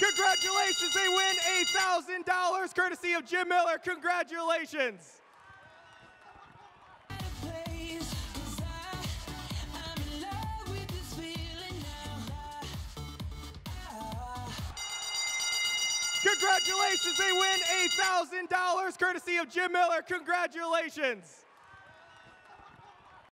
Congratulations, they win $8,000 courtesy of Jim Miller. Congratulations. Congratulations, they win $8,000 courtesy of Jim Miller. Congratulations.